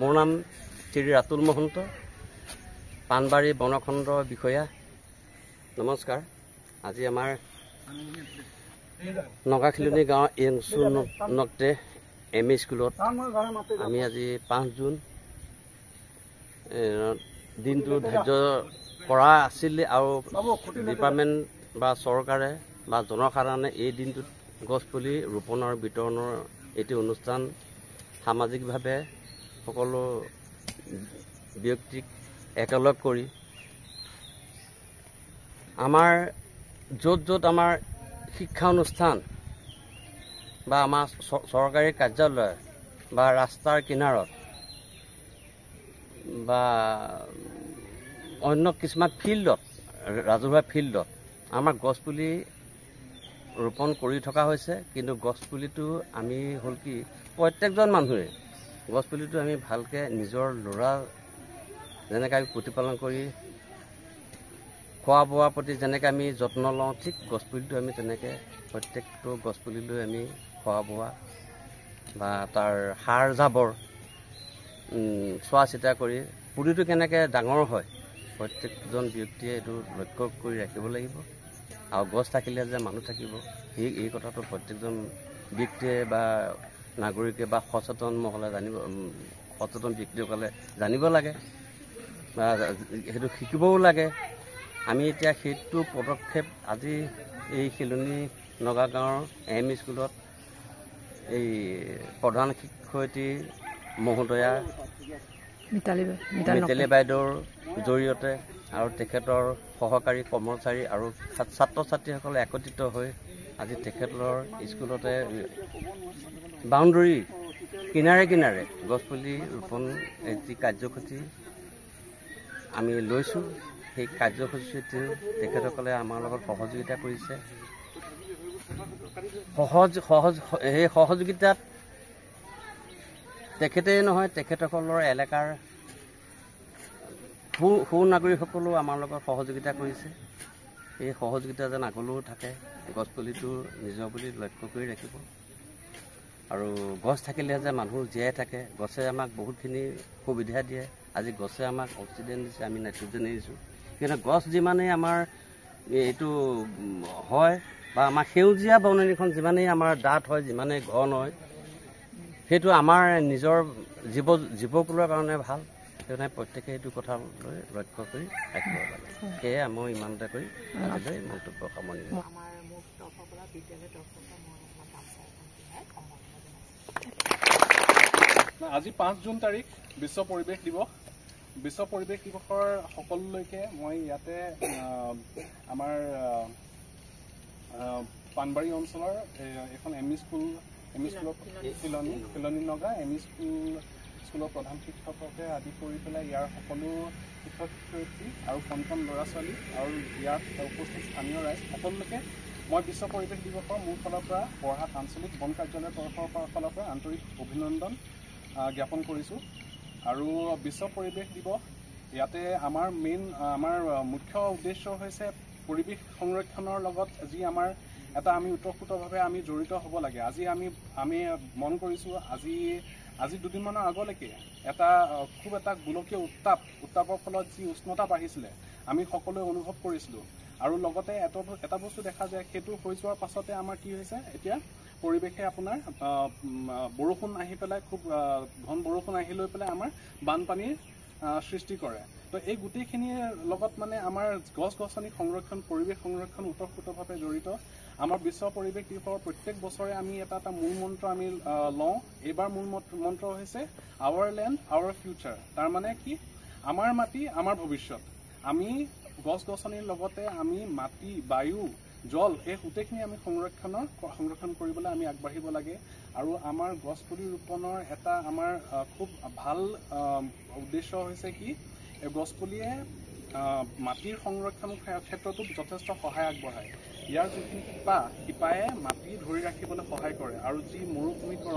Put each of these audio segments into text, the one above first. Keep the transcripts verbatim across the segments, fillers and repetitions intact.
মোৰ নাম শ্ৰী ৰাতুল মহন্ত, পানবাৰী বনখণ্ড বিষয়া। নমস্কাৰ। আজি আমাৰ নগাখিলনি গাঁৱৰ এংচু নকটে এম ই স্কুলত আমি আজি পাঁচ জুন দিনটো ধাৰ্য কৰা আছিল আৰু ডিপাৰ্টমেণ্ট বা চৰকাৰে বা জনসাধাৰণে এই দিনটোত গছপুলি ৰোপণৰ বিতৰণৰ এটি অনুষ্ঠান সামাজিকভাৱে সকলো ব্যক্তিক একেলগ কৰি আমাৰ য'ত য'ত আমাৰ শিক্ষা অনুষ্ঠান বা আমাৰ চৰকাৰী কাৰ্যালয় বা ৰাস্তাৰ কিনাৰত বা অন্য কিছুমান ফিল্ডত, ৰাজহুৱা ফিল্ডত আমাৰ গছপুলি ৰোপণ কৰি থকা হৈছে। কিন্তু গছপুলিটো আমি হ'ল কি প্ৰত্যেকজন মানুহে গছপুলিটো আমি ভালকৈ নিজৰ ল'ৰা যেনেকৈ আমি প্ৰতিপালন কৰি খোৱা বোৱাৰ প্ৰতি যেনেকৈ আমি যত্ন লওঁ, ঠিক গছপুলিটো আমি তেনেকৈ প্ৰত্যেকটো গছপুলি লৈ আমি খোৱা বোৱা বা তাৰ সাৰ জাবৰ চোৱা চিতা কৰি পুলিটো কেনেকৈ ডাঙৰ হয় প্ৰত্যেকজন ব্যক্তিয়ে এইটো লক্ষ্য কৰি ৰাখিব লাগিব। আৰু গছ থাকিলে যে মানুহ থাকিব, সেই এই কথাটো প্ৰত্যেকজন ব্যক্তিয়ে বা নাগৰিকে বা সচেতন মহলে জানিব, সচেতন ব্যক্তিসকলে জানিব লাগে বা সেইটো শিকিবও লাগে। আমি এতিয়া সেইটো পদক্ষেপ আজি এই শিলনি নগা গাঁৱৰ এম ই স্কুলত এই প্ৰধান শিক্ষয়িত্ৰী মহোদয়া মিতালী বাইদেউৰ জৰিয়তে আৰু তেখেতৰ সহকাৰী কৰ্মচাৰী আৰু ছাত্ৰ ছাত্ৰীসকলে একত্ৰিত হৈ আজি তেখেতৰ স্কুলতে বাউণ্ডৰী কিনাৰে কিনাৰে গছপুলি ৰোপণ এটি কাৰ্যসূচী আমি লৈছোঁ। সেই কাৰ্যসূচীটো তেখেতসকলে আমাৰ লগত সহযোগিতা কৰিছে। সহজ সহজ সেই সহযোগিতাত তেখেতেই নহয়, তেখেতসকলৰ এলেকাৰ সু সু নাগৰিকসকলেও আমাৰ লগত সহযোগিতা কৰিছে। এই সহযোগিতা যেন আগলৈও থাকে, গছপুলিটো নিজৰ বুলি লক্ষ্য কৰি ৰাখিব। আৰু গছ থাকিলে যে মানুহ জীয়াই থাকে, গছে আমাক বহুতখিনি সুবিধা দিয়ে। আজি গছে আমাক অক্সিজেন দিছে, আমি নাইট্ৰজেন এৰিছোঁ। কিন্তু গছ যিমানেই আমাৰ এইটো হয় বা আমাৰ সেউজীয়া বননিখন যিমানেই আমাৰ ডাঠ হয়, যিমানেই ঘন হয়, সেইটো আমাৰ নিজৰ জীৱ জীৱকুলৰ কাৰণে ভাল। সেইকাৰণে প্ৰত্যেকে এইটো কথা লৈ লক্ষ্য কৰি ৰাখিব লাগে। সেয়ে মই ইমানতে কৰি আজিলৈ মন্তব্য সামৰণি মাৰিছোঁ। আজি পাঁচ জুন তাৰিখ বিশ্ব পৰিৱেশ দিৱস। বিশ্ব পৰিৱেশ দিৱসৰ সকলোলৈকে মই ইয়াতে আমাৰ পানবাৰী অঞ্চলৰ এখন M E school M E স্কুলৰ Shilni Shilni Naga M E school স্কুলৰ প্ৰধান শিক্ষককে আদি কৰি পেলাই ইয়াৰ সকলো শিক্ষক শিক্ষয়িত্ৰী আৰু কণ কণ ল'ৰা ছোৱালী আৰু ইয়াত উপস্থিত স্থানীয় ৰাইজ সকলোকে মই বিশ্ব পৰিৱেশ দিৱসৰ মোৰ ফালৰ পৰা বৰহাট আঞ্চলিক বন কাৰ্যালয়ৰ তৰফৰ ফালৰ পৰা আন্তৰিক অভিনন্দন জ্ঞাপন কৰিছোঁ। আৰু বিশ্ব পৰিৱেশ দিৱস ইয়াতে আমাৰ মেইন আমাৰ মুখ্য উদ্দেশ্য হৈছে পৰিৱেশ সংৰক্ষণৰ লগত যি আমাৰ এটা আমি ওতঃপ্ৰোতভাৱে আমি জড়িত হ'ব লাগে। আজি আমি আমি মন কৰিছোঁ, আজি আজি দুদিনমানৰ আগলৈকে এটা খুব এটা গোলকীয় উত্তাপ উত্তাপৰ ফলত যি উষ্ণতা বাঢ়িছিলে আমি সকলোৱে অনুভৱ কৰিছিলোঁ। আৰু লগতে এটা এটা বস্তু দেখা যায়, সেইটো হৈ যোৱাৰ পাছতে আমাৰ কি হৈছে, এতিয়া পৰিৱেশে আপোনাৰ বৰষুণ আহি পেলাই খুব ঘন বৰষুণ আহি লৈ পেলাই আমাৰ বানপানীৰ সৃষ্টি কৰে। তো এই গোটেইখিনিৰ লগত মানে আমাৰ গছ গছনি সংৰক্ষণ, পৰিৱেশ সংৰক্ষণ ওতঃপ্ৰোতভাৱে জড়িত। আমাৰ বিশ্ব পৰিৱেশ দিৱসৰ প্ৰত্যেক বছৰে আমি এটা এটা মূল মন্ত্ৰ আমি লওঁ। এইবাৰ মূল মন্ত্ৰ হৈছে আৱাৰ লেণ্ড আৱাৰ ফিউচাৰ। তাৰমানে কি, আমাৰ মাটি আমাৰ ভৱিষ্যত। আমি গছ গছনিৰ লগতে আমি মাটি, বায়ু, জল এই গোটেইখিনি আমি সংৰক্ষণৰ সংৰক্ষণ কৰিবলৈ আমি আগবাঢ়িব লাগে। আৰু আমাৰ গছ পুলি ৰোপণৰ এটা আমাৰ খুব ভাল উদ্দেশ্য হৈছে কি, এই গছপুলিয়ে মাটিৰ সংৰক্ষণ ক্ষেত্ৰতো যথেষ্ট সহায় আগবঢ়ায়। ইয়াৰ যিখিনি শিপা শিপায়ে মাটি ধৰি ৰাখিবলৈ সহায় কৰে। আৰু যি মৰুভূমিকৰণ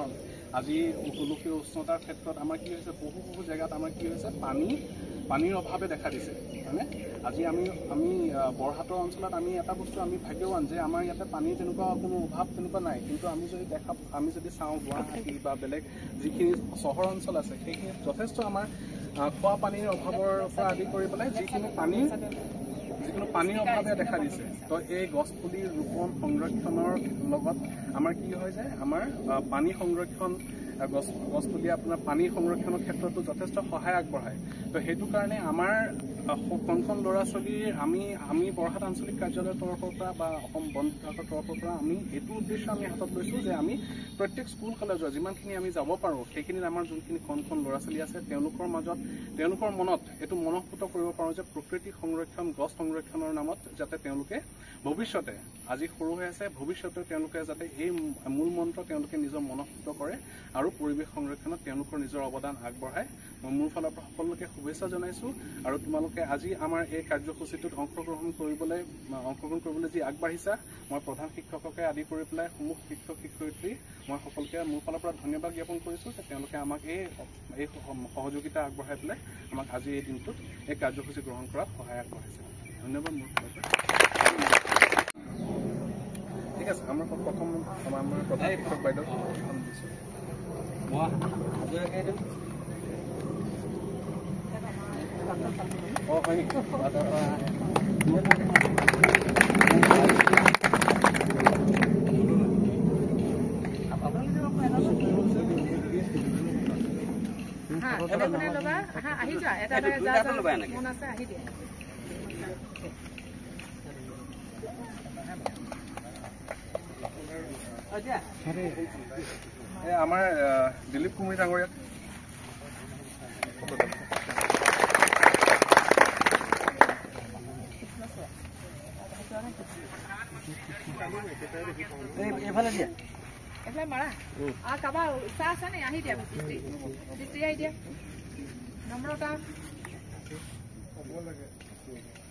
আজি গোলকীয় উষ্ণতাৰ ক্ষেত্ৰত আমাৰ কি হৈছে, বহু বহু জেগাত আমাৰ কি হৈছে, পানী পানীৰ অভাৱে দেখা দিছে, হয়নে? আজি আমি আমি বৰহাটৰ অঞ্চলত আমি এটা বস্তু আমি ভাগ্যৱান যে আমাৰ ইয়াতে পানীৰ তেনেকুৱা কোনো অভাৱ তেনেকুৱা নাই। কিন্তু আমি যদি দেখা আমি যদি চাওঁ গুৱাহাটী বা বেলেগ যিখিনি চহৰ অঞ্চল আছে সেইখিনিত যথেষ্ট আমাৰ খোৱা পানীৰ অভাৱৰ পৰা আদি কৰি পেলাই যিখিনি পানীৰ যিকোনো পানীৰ অভাৱে দেখা দিছে। তো এই গছপুলি ৰোপণ সংৰক্ষণৰ লগত আমাৰ কি হয় যে আমাৰ পানী সংৰক্ষণ গছ গছপুলি আপোনাৰ পানী সংৰক্ষণৰ ক্ষেত্ৰতো যথেষ্ট সহায় আগবঢ়ায়। তো সেইটো কাৰণে আমাৰ কণ কণ ল'ৰা ছোৱালীৰ আমি আমি বৰহাট আঞ্চলিক কাৰ্যালয়ৰ তৰফৰ পৰা বা অসম বন বিভাগৰ তৰফৰ পৰা আমি এইটো উদ্দেশ্য আমি হাতত লৈছোঁ যে আমি প্ৰত্যেক স্কুল কলেজৰ যিমানখিনি আমি যাব পাৰোঁ সেইখিনিত আমাৰ যোনখিনি কণ কণ ল'ৰা ছোৱালী আছে তেওঁলোকৰ মাজত তেওঁলোকৰ মনত এইটো মনঃপুত কৰিব পাৰোঁ যে প্ৰকৃতি সংৰক্ষণ গছ সংৰক্ষণৰ নামত যাতে তেওঁলোকে ভৱিষ্যতে আজি সৰু হৈ আছে ভৱিষ্যতে তেওঁলোকে যাতে এই মূল মন্ত্ৰ তেওঁলোকে নিজৰ মনঃপুত কৰে আৰু পৰিৱেশ সংৰক্ষণত তেওঁলোকৰ নিজৰ অৱদান আগবঢ়ায়। মই মোৰ ফালৰ পৰা সকলোকে শুভেচ্ছা জনাইছোঁ আৰু তোমালোকে আজি আমাৰ এই কাৰ্যসূচীটোত অংশগ্ৰহণ কৰিবলৈ অংশগ্ৰহণ কৰিবলৈ যি আগবাঢ়িছা মই প্ৰধান শিক্ষককে আদি কৰি পেলাই সমূহ শিক্ষক শিক্ষয়িত্ৰী মই সকলোকে মোৰ ফালৰ পৰা ধন্যবাদ জ্ঞাপন কৰিছোঁ যে তেওঁলোকে আমাক এই এই সহযোগিতা আগবঢ়াই পেলাই আমাক আজি এই দিনটোত এই কাৰ্যসূচী গ্ৰহণ কৰাত সহায় আগবঢ়াইছে। ধন্যবাদ মোৰ ফালৰ পৰা। ঠিক আছে, আমাৰ প্ৰথম আমাৰ প্ৰধান শিক্ষক বাইদেউ দিছোঁ। অঁ হয় নেকি? আমাৰ দিলীপ কুমাৰী ডাঙৰীয়াক এইফালে দিয়া এইফালে মাৰা আৰু কাৰোবাৰ ইচ্ছা আছে নে আহি দিয়া আহি দিয়া নম্ৰতা